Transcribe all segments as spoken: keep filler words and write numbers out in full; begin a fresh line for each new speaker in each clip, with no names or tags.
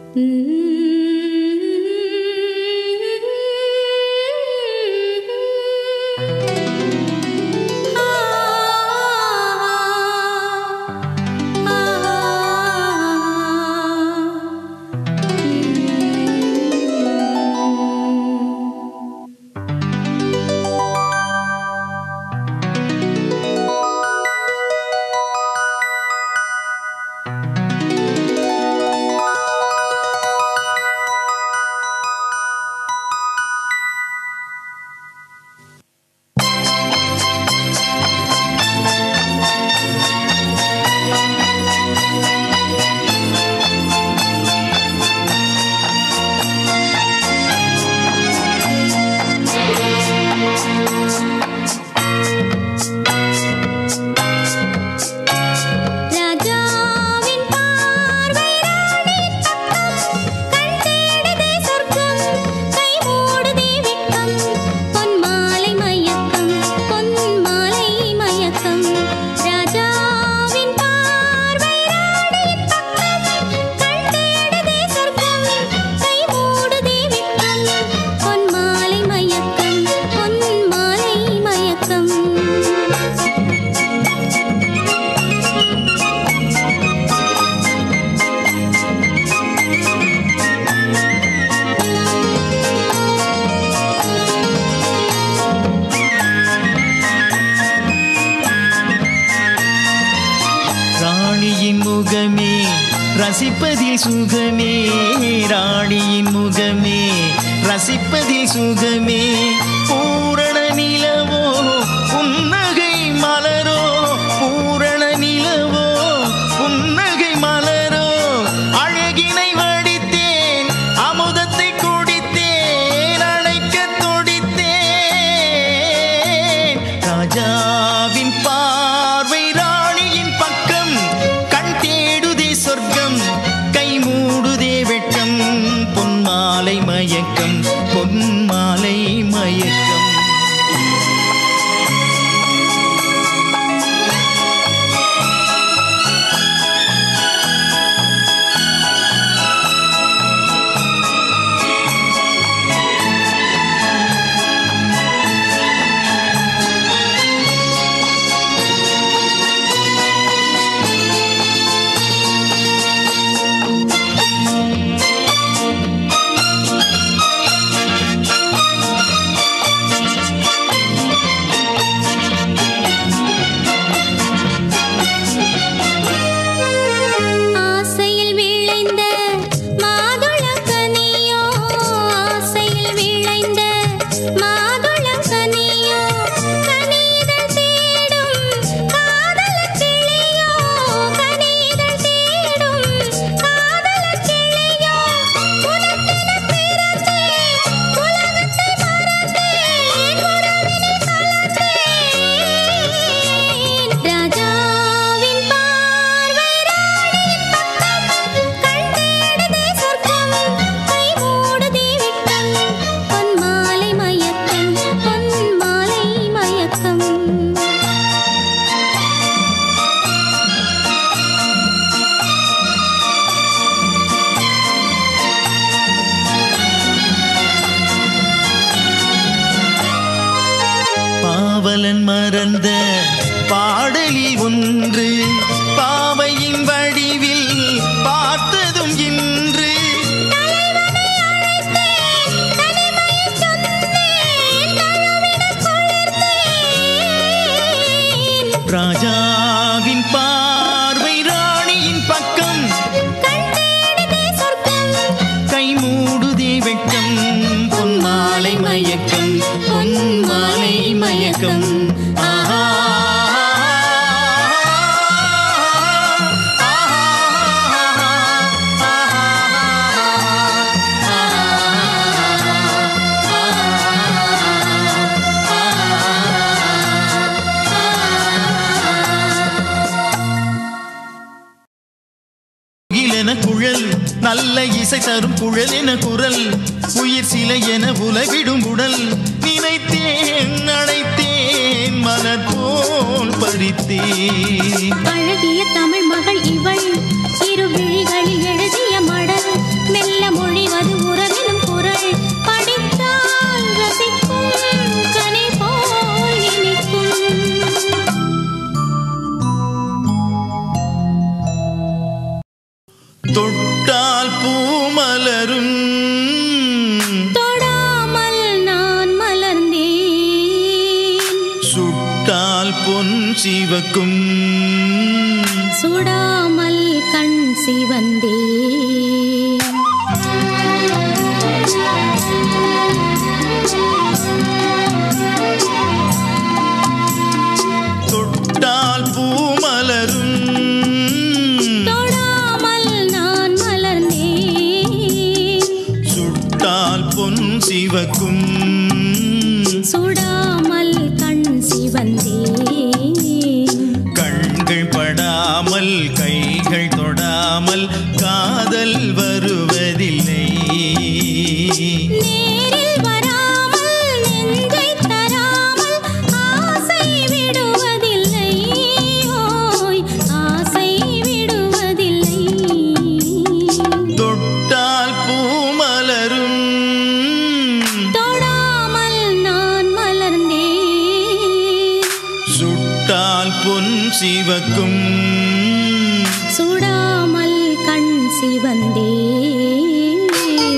ரசிப்பதில் சுகமே ராணியின் முகமே ரசிப்பதில் சுகமே பூரண நிலவோ புன்னகை மலரோ பூரண நிலவோ புன்னகை மலரோ அழகினை வடித்தேன் அமுதத்தை குடித்தேன் அணைக்க துடித்தேன் ராஜாவின் பார்வை ராணியின் பக்கம் கண் தேடுதே சொர்க்கம் கை மூடுதே வெட்கம் பொன்மாலை மயக்கம் பொன்மாலை மயக்கம் பாவலன் மறந்த பாடலில் ஒன்று பாவையின் வடிவில் பார்த்ததும் இன்று ராஜாவின் பார்வை ராணியின் பக்கம் கை மூடுதே வெட்கம் பொன்மாலை மயக்கம் பொன்மாலை மயக்கம் ஆஹா குழல் நல்ல இசை தரும் குழல் என குரல் உயிர் சிலை என உலவிடும் உடல் நினைத்தேன் அழைத்தேன் மலர் போல் பறித்தேன்
அழகிய தமிழ் மகள் இவள் இரு விழிகளில் எழுதிய மடல்
தொட்டால் பூ மலரும்
தொடாமல் நான் மலர்ந்தேன்
சுட்டால் பொன் சிவக்கும்
சுடாமல் கண் சிவந்தேன்
தொட்டால் பூ மலரும்
தொடாமல் நான் மலர்ந்தேன்
சுட்டால் பொன் சிவக்கும்
சுடாமல் கண் சிவந்தேன்
கண்கள் படாமல் கைகள் தொடாமல் காதல் வருவதில்லை
நேரில் வராமல் நெஞ்சை தராமல் ஆசை விடுவதில்லை ஓய் ஆசை விடுவதில்லை
தொட்டால் பூ மலரும்
தொடாமல் நான் மலர்ந்தேன்
சுட்டால் பொன் சிவக்கும்
சுடாமல் கண் சிவந்தேன்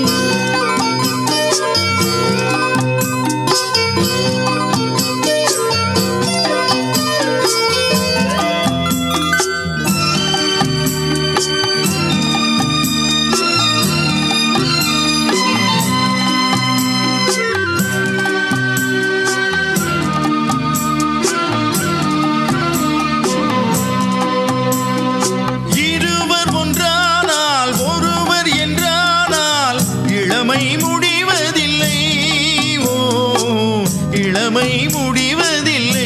இருவர் ஒன்றானால் ஒருவர் என்றானால் இளமை முடிவதில்லை ஓ இளமை முடிவதில்லை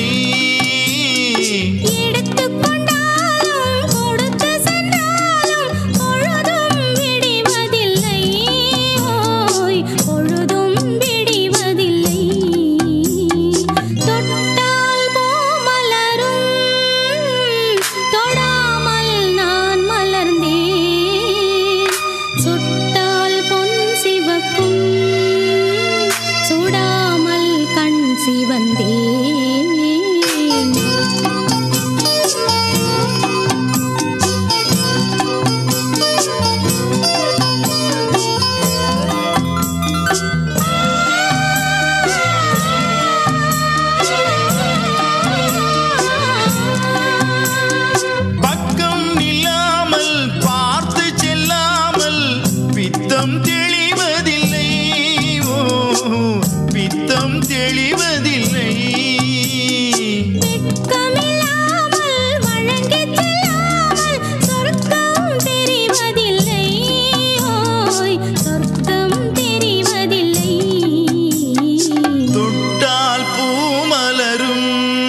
எடுத்துக்கொண்டாலும் கொடுத்து சென்றாலும் பொழுதும் விடிவதில்லை ஓய் பொழுதும் விடிவதில்லை தொட்டால் பூ மலரும் தொடாமல் நான் மலர்ந்தேன் சுட்டால் பொன் சிவக்கும் சுடாமல் கண் சிவந்தேன்
பக்கம் நில்லாமல் பார்த்து செல்லாமல் பித்தம் தெளிவதில்லை ஓ பித்தம் தெளிவதில்லை
வெட்கமில்லாமல் வழங்கிச் செல்லாமல் சொர்க்கம் தெரிவதில்லை ஓய் சொர்க்கம் தெரிவதில்லை
தொட்டால் பூ மலரும்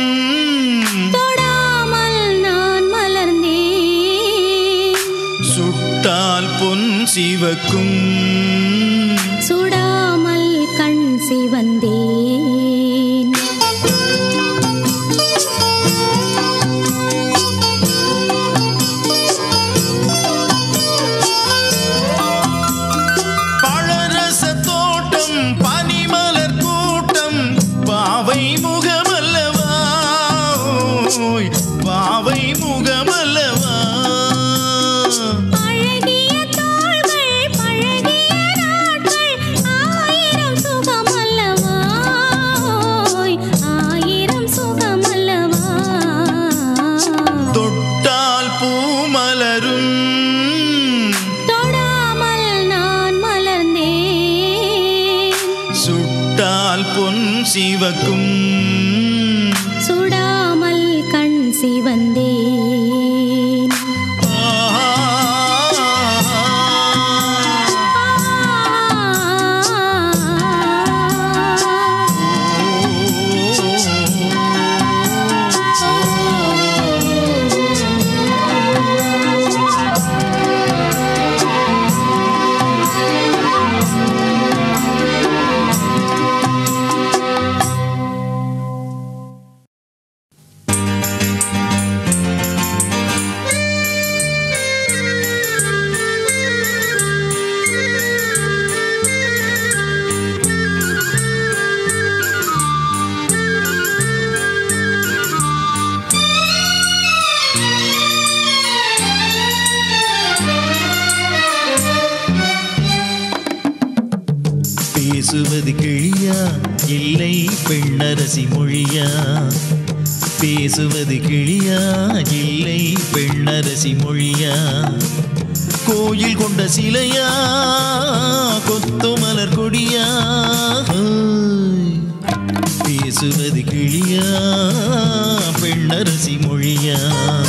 தொடாமல் நான் மலர்ந்தேன்
சுட்டால் பொன் சிவக்கும்
சுடாமல் கண் சிவந்தேன்
பழரச தோட்டம் பனிமலர் கூட்டம் பாவை முகமல்லவா ஓய் பாவை முகமல்லவா
பழகிய தோள்கள் பழகிய நாட்கள் ஆயிரம் சுகமல்லவா ஓய் ஆயிரம் சுகமல்லவா
தொட்டால் பூ மலரும்
தொடாமல் நான் மலர்ந்தேன்
சுட்டால் பொன் சிவக்கும்
சுடாமல் கண் சிவந்தேன்
பேசுவது கிளியா இல்லை பெண்ணரசி மொழியா? பேசுவது கிளியா இல்லை பெண்ணரசி மொழியா? கோயில் கொண்ட சிலையா கொத்து மலர் கொடியா? பேசுவது கிளியா பெண்ணரசி மொழியா?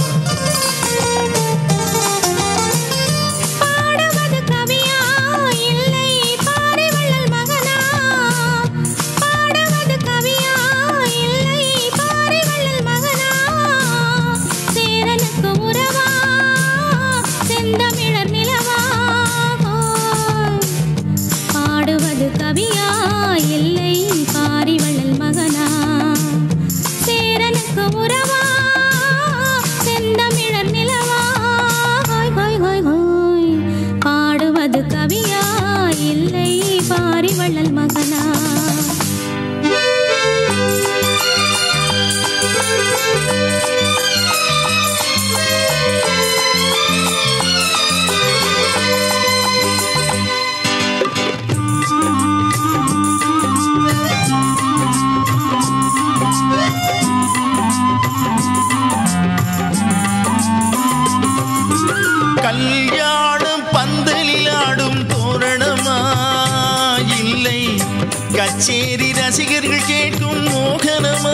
கல்யாணம் பந்தலில் ஆடும் தோரணமா இல்லை கச்சேரி ரசிகர்கள் கேட்கும் மோகனமா?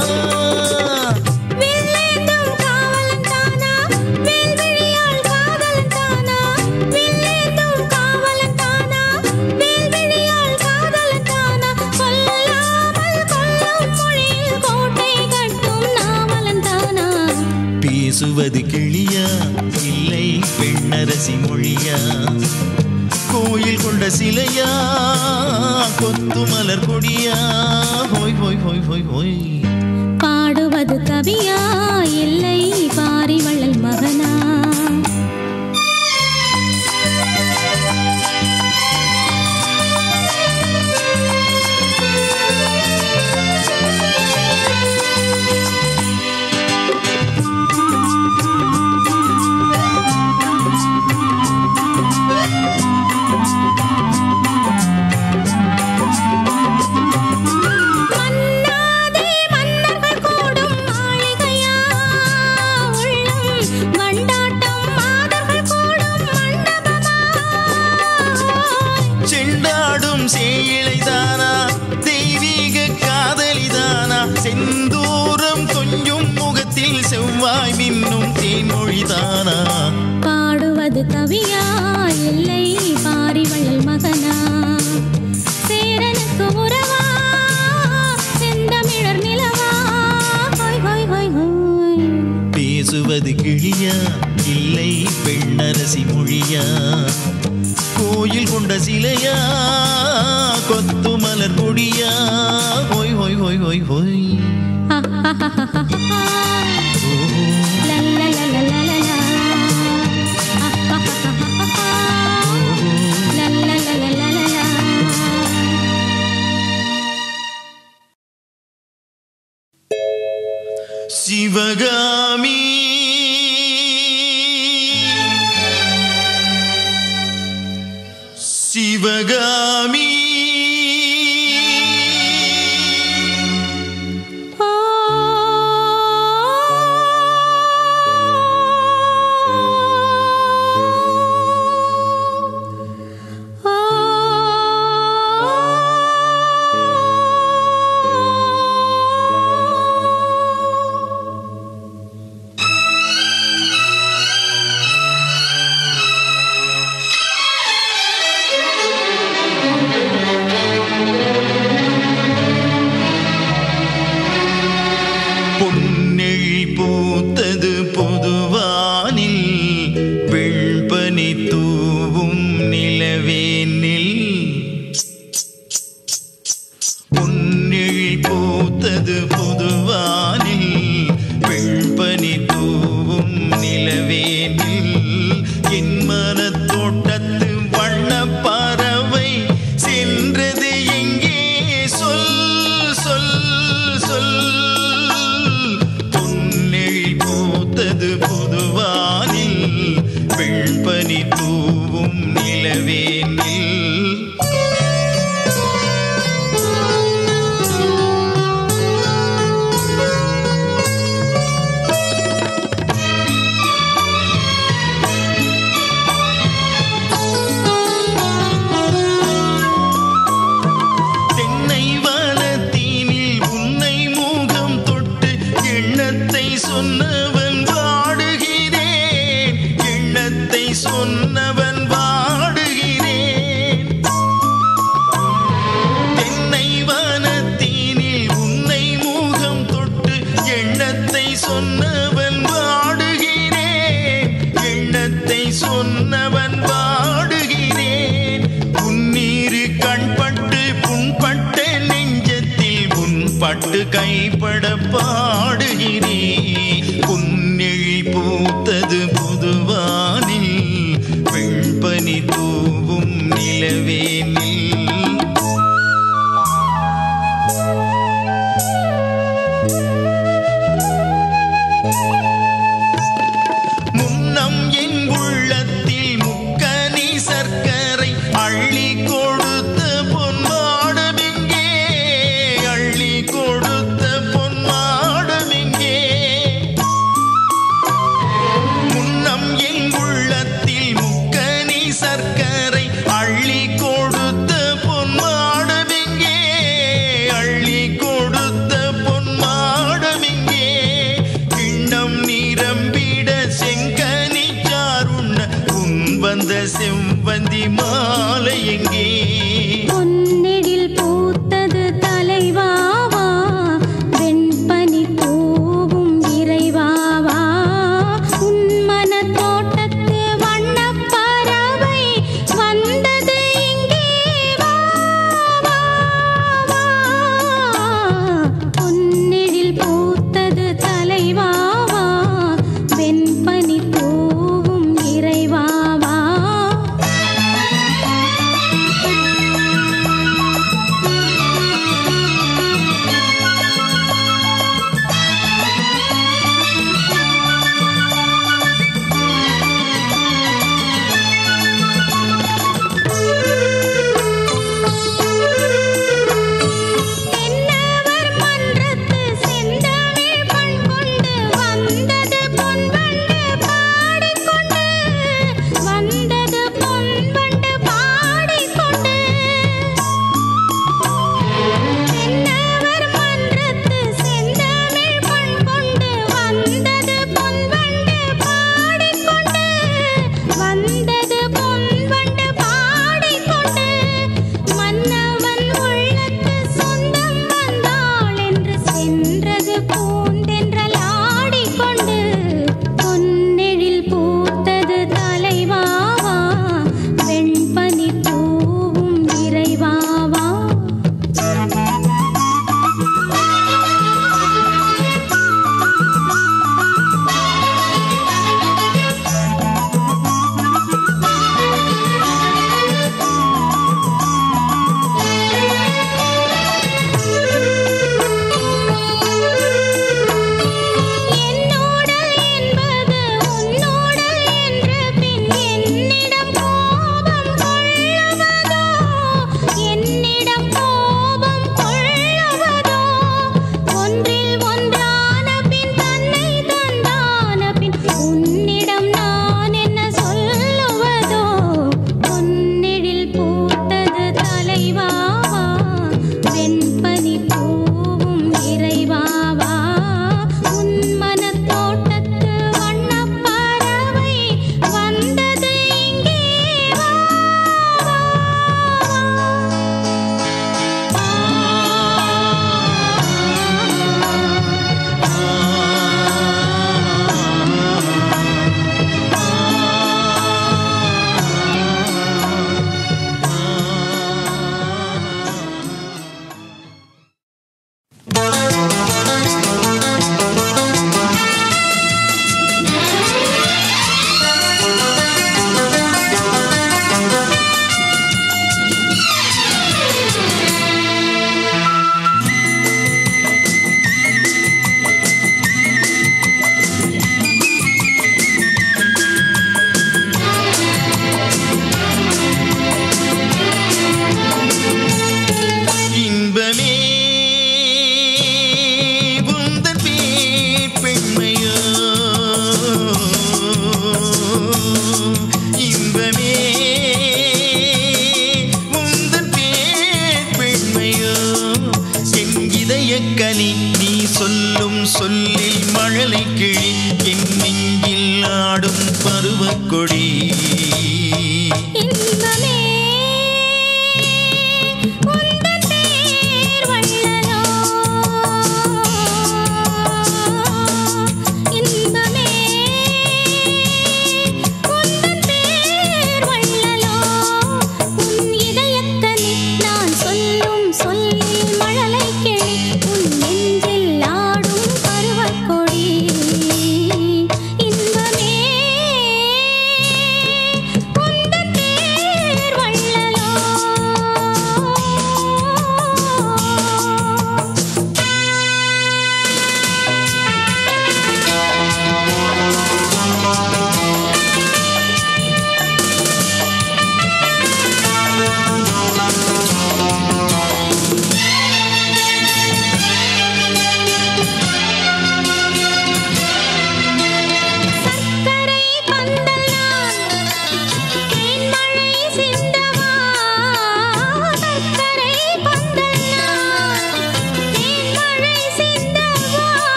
பேசுவது கிளியா இல்லை பெண்ணரசி மொழியா? கோயில் கொண்ட சிலையா கொத்து மலர் கொடியா? ஹோய் ஹோய் ஹோய் ஹோய் ஹோய்.
பாடுவது கவியா இல்லை பாரிவள்ளல் மகனா?
சேயிழைதானா தெய்வீக காதலிதானா? செந்தூரம் கொஞ்சம் முகத்தில் செவ்வாய் மின்னும் தேன்மொழிதானா?
பாடுவது கவியா இல்லை பாரிவள்ளல் மகனா? சேரனுக்கு உறவா செந்தமிழர் நிலவா? ஹோய் ஹோய் ஹோய் ஹோய்.
பேசுவது கிளியா இல்லை பெண்ணரசி மொழியா? கோயில் கொண்ட சிலையா கொத்து மலர் கொடியா? ஹோய் ஹோய் ஹோய் ஹோய் ஹோய். சிவகாமி சிவகாமி பொன்னெழி பூத்தது பொதுவானில் வெண்பனி தூவும் நிலவேனில். பொன்னெழி பூத்தது பொதுவானில் வெண்பனி தூவும் நிலவேனில். என் மனத்தோட்டத்து வண்ண பறவை சென்றது எங்கே சொல் சொல் சொல். பொதுவானில் வெண்பனி தூவும் நிலவேனில். பட்டு கைப்பட பாடுகிறேன். பொன்னெழில் பூத்தது புதுவானில் வெண்பனி தூவும் நிலவேனில். முன்னம் என் உள்ளத்தில் முக்கனி சர்க்கரை அள்ளி கொடுத்த பொன்மாடமிங்கே, அள்ளி கொடுத்த பொன்மாடமிங்கே. முன்னம் என் உள்ளத்தில் முக்கனி சர்க்கரை அள்ளி கொடுத்த பொன்மாடமிங்கே, அள்ளி கொடுத்த பொன்மாடமிங்கே. கிண்ணம் நிரம்பிட செங்கனி சாருண்ண உன் வந்த செவ்வந்தி மாலை எங்கே?
பொன்னெழில் பூத்தது தலைவாவா, வெண்பனி தூவும் இறைவாவா. உன் மனத் தோட்டத்து வண்ணப் பறவை வந்தது இங்கே வா, வா, வா. பொன்னெழில் பூத்தது தலைவாவா, வெண்பனி தூவும் இறைவாவா.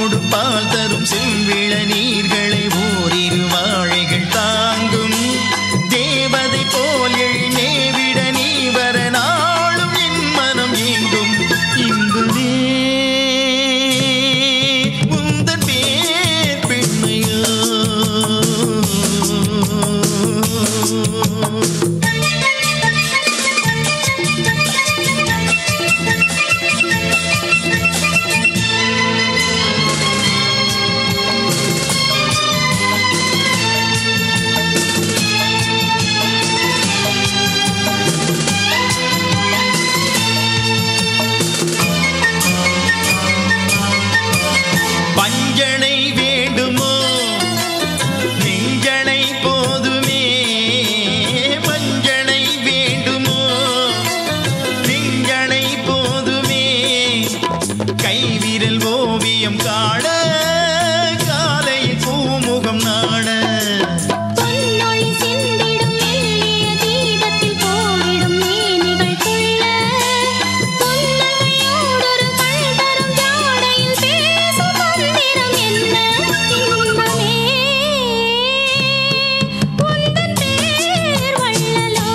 தேனோடு பால் தரும் செவ்விள நீர்களை ஓரிரு வாழைகள் தாங்கும் தேவதை போல் எழிமேவிட நீ வர நாளும் என் மனம் ஏங்கும் இங்குதே உந்தன் பேர் பெண்மையோ பஞ்சனை வேண்டுமோ நெஞ்சனை போதுமே பஞ்சனை வேண்டுமோ நெஞ்சனை போதுமே கைவிரல் ஓவியம் காண காலையில் பூமுகம் நாட
பொன்னொளி சிந்திடும் மெல்லிய தீபத்தில் போரிடும் மேனிகள் துள்ள புன்னகையோடொரு கண் தரும் ஜாடையில் பேசும் மந்திரம் என்ன இன்பமே உந்தன் பேர் வள்ளலோ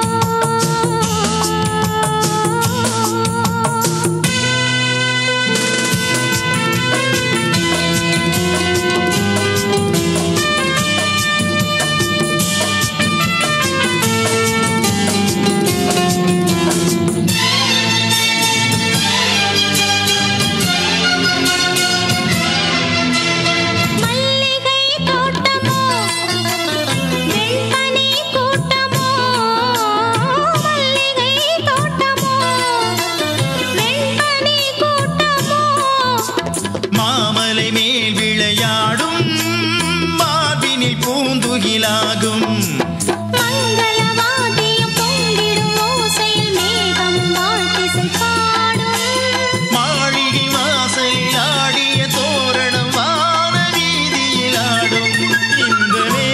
மல்லிகை தோட்டமோ வெண்பனி கூட்டமோ மல்லிகை தோட்டமோ வெண்பனி கூட்டமோ
மாமலை மேல் விளையாடும் மார்பினில் பூந்துகிலாகும்
மங்களவாத்தியம் பொங்கிடும் ஓசையில் மேகம் வாழ்த்திசை பாடும்
மாளிகை வாசலில் ஆடிய தோரணம் வான வீதியில் ஆடும் இன்பமே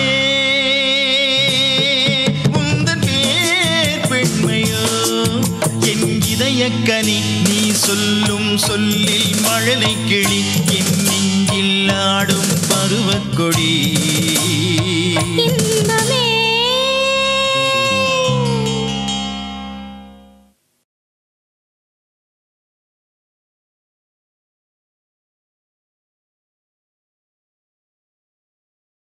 உந்தன் பேர் பெண்மையோ என் இதயக்கனி நீ சொல்லும் சொல்லில் மழலை கிளி என் நெஞ்சில் ஆடும் பருவக்கொடி